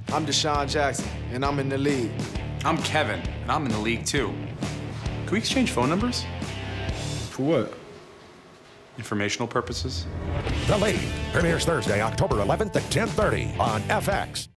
I'm Deshaun Jackson, and I'm in the league. I'm Kevin, and I'm in the league too. Can we exchange phone numbers? For what? Informational purposes. The League premieres Thursday, October 11th at 10:30 on FX.